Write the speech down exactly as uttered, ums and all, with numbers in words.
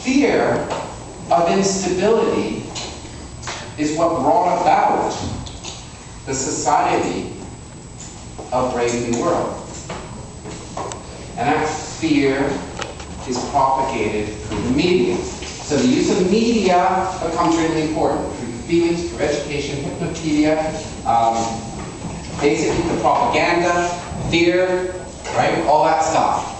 fear of instability is what brought about the society of Brave New World. And that fear is propagated through the media. So the use of media becomes really important. Through feelings, through education, hypnopedia, um, basically the propaganda, fear, right? All that stuff.